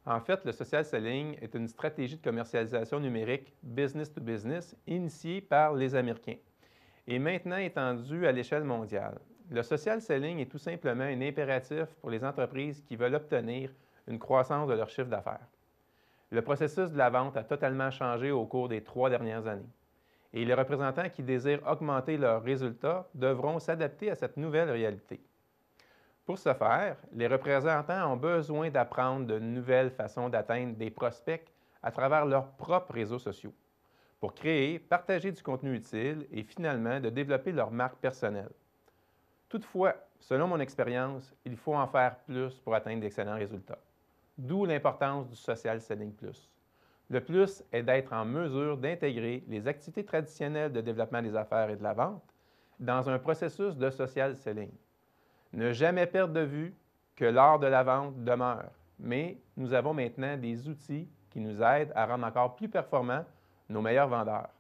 En fait, le social selling est une stratégie de commercialisation numérique business to business initiée par les Américains et maintenant étendue à l'échelle mondiale. Le social selling est tout simplement un impératif pour les entreprises qui veulent obtenir une croissance de leur chiffre d'affaires. Le processus de la vente a totalement changé au cours des 3 dernières années et les représentants qui désirent augmenter leurs résultats devront s'adapter à cette nouvelle réalité. Pour ce faire, les représentants ont besoin d'apprendre de nouvelles façons d'atteindre des prospects à travers leurs propres réseaux sociaux pour créer, partager du contenu utile et finalement de développer leur marque personnelle. Toutefois, selon mon expérience, il faut en faire plus pour atteindre d'excellents résultats. D'où l'importance du Social Selling Plus. Le plus est d'être en mesure d'intégrer les activités traditionnelles de développement des affaires et de la vente dans un processus de social selling. Ne jamais perdre de vue que l'art de la vente demeure, mais nous avons maintenant des outils qui nous aident à rendre encore plus performants nos meilleurs vendeurs.